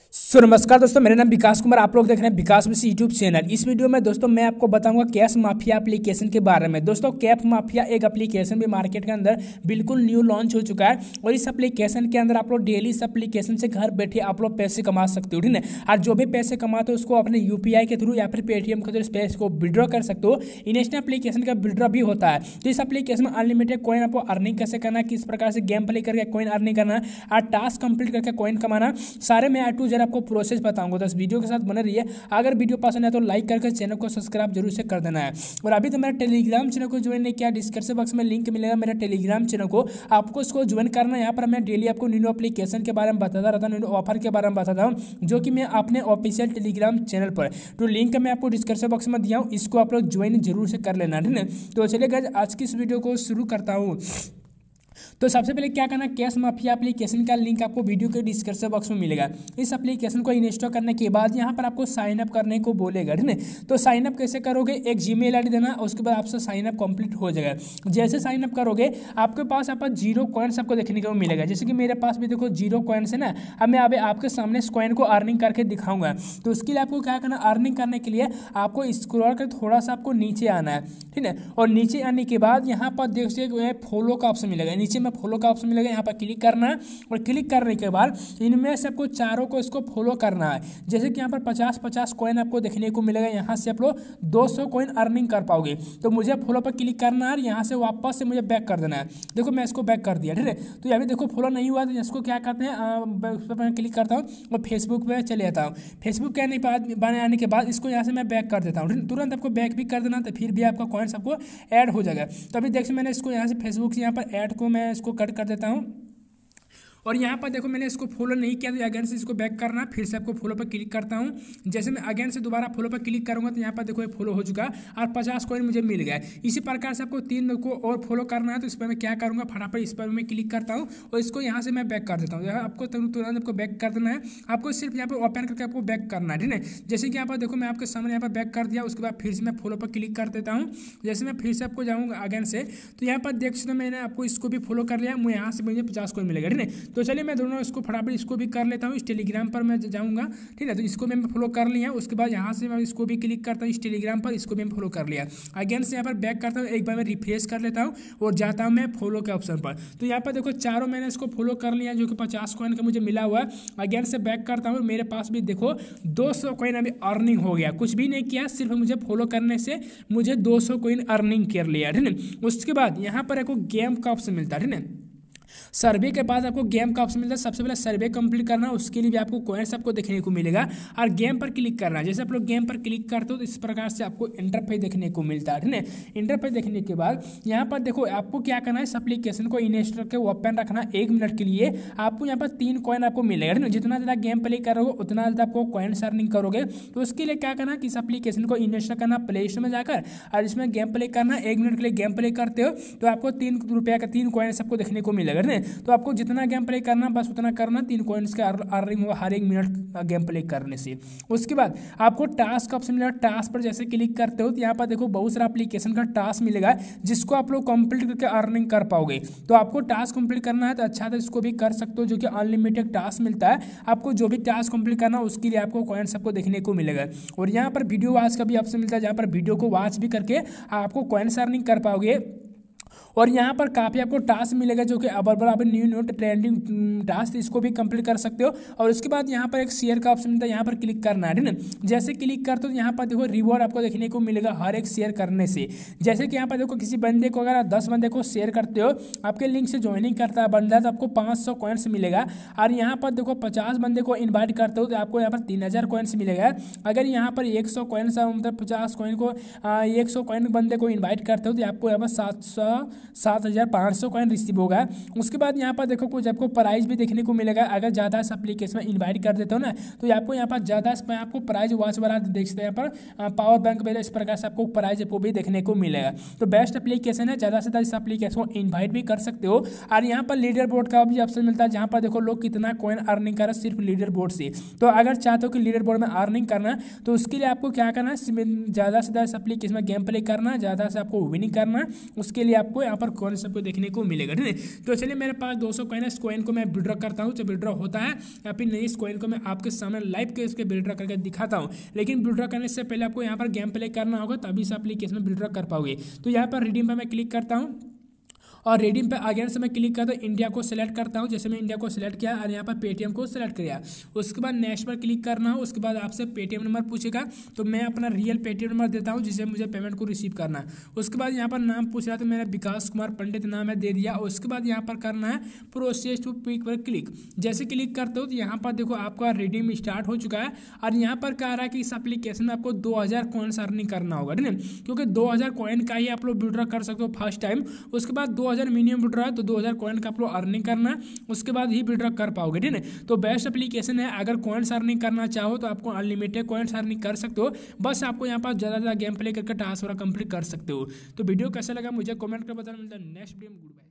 नमस्कार दोस्तों, मेरा नाम विकास कुमार। आप लोग देख रहे हैं विकास बस यूट्यूब चैनल। इस वीडियो में दोस्तों मैं आपको बताऊंगा कैश माफिया एप्लीकेशन के बारे में। दोस्तों कैश माफिया एक एप्लीकेशन भी मार्केट के अंदर बिल्कुल न्यू लॉन्च हो चुका है और इस एप्लीकेशन के अंदर आप लोग डेली इस एप्लीकेशन से घर बैठे आप लोग पैसे कमा सकते हो, ठीक है। और जो भी पैसे कमाते हो उसको अपने यूपीआई के थ्रू या फिर पेटीएम के थ्रू इस पैसे को विड्रॉ कर सकते हो। इंस्टेंट एप्लीकेशन का विड्रॉ भी होता है। तो इस एप्लीकेशन में अनलिमिटेड कॉइन आपको अर्निंग कैसे करना है, किस प्रकार से गेम प्ले करके कॉइन अर्निंग करना है और टास्क कंप्लीट करके कॉइन कमाना, सारे मैं A to Z आपको प्रोसेस बताऊंगा। तो इस वीडियो के साथ बने रहिए। अगर वीडियो पसंद है तो लाइक करके चैनल को सब्सक्राइब जरूर से कर देना है। और अभी तो मेरा टेलीग्राम चैनल को ज्वाइन नहीं किया, डिस्क्रिप्शन बॉक्स में लिंक मिलेगा मेरा टेलीग्राम चैनल को, आपको इसको ज्वाइन करना है। यहाँ पर मैं डेली आपको न्यू एप्लीकेशन के बारे में बताता रहता हूँ, न्यू ऑफर के बारे में बताता हूँ, जो कि मैं अपने ऑफिशियल टेलीग्राम चैनल पर, तो लिंक मैं आपको डिस्क्रिप्शन बॉक्स में दिया हूँ, इसको आप लोग ज्वाइन जरूर से कर लेना, ठीक है। तो चलिए गाइस आज की इस वीडियो को शुरू करता हूँ। तो सबसे पहले क्या करना, कैश माफिया एप्लीकेशन का लिंक आपको वीडियो के डिस्क्रिप्शन बॉक्स में मिलेगा। इस एप्लीकेशन को इंस्टॉल करने के बाद यहाँ पर आपको साइन अप करने को बोलेगा, ठीक है। तो साइन अप कैसे करोगे, एक जीमेल आईडी देना, उसके बाद आपसे साइन अप कंप्लीट हो जाएगा। जैसे साइन अप करोगे आपके पास यहाँ पर 0 कॉइन्स आपको देखने को मिलेगा। जैसे कि मेरे पास भी देखो 0 कॉइन्स है ना। अब मैं अभी आपके सामने इस कॉइन को अर्निंग करके दिखाऊंगा। तो उसके लिए आपको क्या करना, अर्निंग करने के लिए आपको स्क्रॉल कर थोड़ा सा आपको नीचे आना है, ठीक है। और नीचे आने के बाद यहाँ पर देखिए फॉलो का ऑप्शन मिलेगा, नीचे में फॉलो का ऑप्शन मिलेगा, यहाँ पर क्लिक करना है। और क्लिक करने के बाद इनमें से आपको चारों को इसको फॉलो करना है। जैसे कि यहाँ पर 50-50 कॉइन आपको देखने को मिलेगा, यहाँ से आप लोग 200 कॉइन अर्निंग कर पाओगे। तो मुझे फॉलो पर क्लिक करना है और यहाँ से वापस से मुझे बैक कर देना है। देखो मैं इसको बैक कर दिया, ठीक है। तो यहाँ भी देखो फॉलो नहीं हुआ, तो इसको क्या करते हैं, उस पर मैं क्लिक करता हूँ और फेसबुक पर चले जाता हूँ। फेसबुक के आने के बाद इसको यहाँ से मैं बैक कर देता हूँ, तुरंत आपको बैक भी कर देना, तो फिर भी आपका कॉइन्स आपको ऐड हो जाएगा। तो अभी देखिए मैंने इसको यहाँ से फेसबुक से यहाँ पर ऐड को मैं इसको कट कर देता हूँ। और यहाँ पर देखो मैंने इसको फॉलो नहीं किया, तो अगेन से इसको बैक करना, फिर से आपको फॉलो पर क्लिक करता हूँ। जैसे मैं अगेन से दोबारा फॉलो पर क्लिक करूँगा तो यहाँ पर देखो ये फॉलो हो चुका और 50 कॉइन मुझे मिल गया। इसी प्रकार से आपको 3 को और फॉलो करना है। तो इस पर मैं क्या करूँगा, फटाफट इस पर मैं क्लिक करता हूँ और इसको यहाँ से मैं बैक कर देता हूँ। आपको तुरंत आपको बैक कर देना है, आपको सिर्फ यहाँ पर ओपन करके आपको बैक करना है, ठीक है। जैसे कि यहाँ पर देखो मैं आपके सामने यहाँ पर बैक कर दिया, उसके बाद फिर से मैं फॉलो पर क्लिक कर देता हूँ। जैसे मैं फिर से आपको जाऊँगा अगेन से, तो यहाँ पर देख सकते मैंने आपको इसको भी फॉलो कर लिया, मुझे यहाँ से मुझे 50 कॉइन मिलेगा, ठीक है। तो चलिए मैं दोनों इसको फटाफट इसको भी कर लेता हूँ। इस टेलीग्राम पर मैं जाऊँगा, ठीक है। तो इसको मैं फॉलो कर लिया, उसके बाद यहाँ से मैं इसको भी क्लिक करता हूँ, इस टेलीग्राम पर इसको भी मैं फॉलो कर लिया। अगेन से यहाँ पर बैक करता हूँ, एक बार मैं रिफ्रेश कर लेता हूँ और जाता हूँ मैं फॉलो के ऑप्शन पर। तो यहाँ पर देखो चारों मैंने इसको फॉलो कर लिया, जो कि 50 कॉइन का मुझे मिला हुआ है। अगेन से बैक करता हूँ, मेरे पास भी देखो 200 कॉइन अभी अर्निंग हो गया। कुछ भी नहीं किया, सिर्फ मुझे फॉलो करने से मुझे 200 कॉइन अर्निंग कर लिया, ठीक है। उसके बाद यहाँ पर एक गेम का ऑप्शन मिलता है, ठीक है। सर्वे के बाद आपको गेम का ऑप्शन मिलता है। सबसे पहले सर्वे कंप्लीट करना, उसके लिए भी आपको कॉइन्स आपको देखने को मिलेगा और गेम पर क्लिक करना। जैसे आप लोग गेम पर क्लिक करते हो तो इस प्रकार से आपको इंटरफेस देखने को मिलता है, ठीक है। इंटरफेस देखने के बाद यहाँ पर देखो आपको क्या करना है, इस एप्लीकेशन को इंस्टॉल करके ओपन रखना 1 मिनट के लिए। आपको यहाँ पर 3 कॉइन आपको मिलेगा, ठीक है। जितना ज़्यादा गेम प्ले करोगे उतना ज़्यादा आपको कॉइन्स अर्निंग करोगे। तो उसके लिए क्या करना कि इस एप्लीकेशन को इंस्टॉल करना प्ले स्टोर में जाकर और इसमें गेम प्ले करना। 1 मिनट के लिए गेम प्ले करते हो तो आपको 3 रुपये का 3 कॉइन्स आपको देखने को मिलेगा, ठीक है। तो आपको जितना गेम प्ले करना बस उतना करना, 3 कॉइन्स का अर्निंग होगा हर 1 मिनट गेम प्ले करने से। उसके बाद आपको टास्क ऑप्शन मिलेगा, टास्क पर जैसे क्लिक करते हो तो यहाँ पर देखो बहुत सारा एप्लीकेशन का टास्क मिलेगा, जिसको आप लोग कंप्लीट करके अर्निंग कर पाओगे। तो आपको टास्क कंप्लीट करना है तो अच्छा तो इसको भी कर सकते हो, जो कि अनलिमिटेड टास्क मिलता है। आपको जो भी टास्क कंप्लीट करना है उसके लिए आपको कॉइन्स आपको देखने को मिलेगा। और यहाँ पर वीडियो वॉच का भी ऑप्शन मिलता है, जहाँ पर वीडियो को वॉच भी करके आपको कॉइन्स अर्निंग कर पाओगे। और यहाँ पर काफ़ी आपको टास्क मिलेगा, जो कि अब न्यू ट्रेंडिंग टास्क, इसको भी कंप्लीट कर सकते हो। और उसके बाद यहाँ पर एक शेयर का ऑप्शन मिलता है, यहाँ पर क्लिक करना है, ठीक है। जैसे क्लिक करते हो तो यहाँ पर देखो रिवॉर्ड आपको देखने को मिलेगा हर एक शेयर करने से। जैसे कि यहाँ पर देखो किसी बंदे को अगर आप 10 बंदे को शेयर करते हो, आपके लिंक से ज्वाइनिंग करता है बंदा, तो आपको 500 कॉइन्स मिलेगा। और यहाँ पर देखो 50 बंदे को इन्वाइट करते हो तो आपको यहाँ पर 3000 कॉइन्स मिलेगा। अगर यहाँ पर 100 कॉइन्स मतलब 50 कॉइन को 100 कॉइन बंदे को इन्वाइट करते हो तो आपको यहाँ पर 7500 कॉइन रिसीव होगा। उसके बाद यहाँ पर देखो कुछ आपको प्राइस भी देखने को मिलेगा। अगर ज़्यादा इस एप्लीकेशन में इन्वाइट कर देते हो ना तो आपको यहाँ पर ज़्यादा इसमें आपको प्राइस वॉच वाला देख सकते हैं, यहाँ पर पावर बैंक वगैरह इस प्रकार से आपको प्राइस वो भी देखने को मिलेगा। तो बेस्ट एप्लीकेशन है, ज़्यादा से ज़्यादा इस एप्लीकेशन को इन्वाइट भी कर सकते हो। और यहाँ पर लीडर बोर्ड का भी ऑप्शन मिलता है, जहाँ पर देखो लोग कितना कॉइन अर्निंग कर रहे हैं सिर्फ लीडर बोर्ड से। तो अगर चाहते हो कि लीडर बोर्ड में अर्निंग करना तो उसके लिए आपको क्या करना है, ज़्यादा से ज़्यादा इस एप्लीकेशन में गेम प्ले करना, ज़्यादा से आपको विनिंग करना। उसके लिए आपको यहाँ पर कॉइन सबको देखने को मिलेगा, ठीक है। तो चलिए मेरे पास 200 कॉइन है, इस कॉइन को मैं विड्रॉ करता हूँ। जब विड्रॉ होता है या फिर नहीं, इस कॉइन को मैं आपके सामने लाइव के इसके विड्रॉ करके दिखाता हूँ। लेकिन विड्रॉ करने से पहले आपको यहाँ पर गेम प्ले करना होगा, तभी से एप्लीकेशन में विड्रॉ कर पाओगे। तो यहाँ पर रिडीम पर मैं क्लिक करता हूँ और रिडीम पे अगेन से मैं क्लिक करता हूँ, इंडिया को सिलेक्ट करता हूँ। जैसे मैं इंडिया को सिलेक्ट किया और यहाँ पर पेटीएम को सिलेक्ट किया, उसके बाद नेक्स्ट पर क्लिक करना हो। उसके बाद आपसे पेटीएम नंबर पूछेगा, तो मैं अपना रियल पेटीएम नंबर देता हूँ जिससे मुझे पेमेंट को रिसीव करना है। उसके बाद यहाँ पर नाम पूछ रहा है, तो मेरा विकास कुमार पंडित नाम है, दे दिया। उसके बाद यहाँ पर करना है प्रोसेस टू पिक पर क्लिक। जैसे क्लिक करते हो तो यहाँ पर देखो आपका रिडीम स्टार्ट हो चुका है और यहाँ पर कह रहा है कि इस एप्लीकेशन में आपको 2000 कॉइन्स अर्निंग करना होगा, ठीक है, क्योंकि 2000 कॉइन का ही आप लोग विड्रॉ कर सकते हो फर्स्ट टाइम। उसके बाद 2000 मिनिमम विड्रॉ, तो 2000 कॉइन का आप लोग अर्निंग करना है, उसके बाद ही विड्रॉ कर पाओगे, ठीक है। तो बेस्ट एप्लीकेशन है, अगर कॉइन्स अर्निंग करना चाहो तो आपको अनलिमिटेड कॉइन्स अर्निंग कर सकते हो। बस आपको यहाँ पर ज़्यादा गेम प्ले करके टास्क वगैरह कंप्लीट कर सकते हो। तो वीडियो कैसा लगा मुझे कमेंट कर बताना। मिलता है नेक्स्ट वीडियो में। Good bye.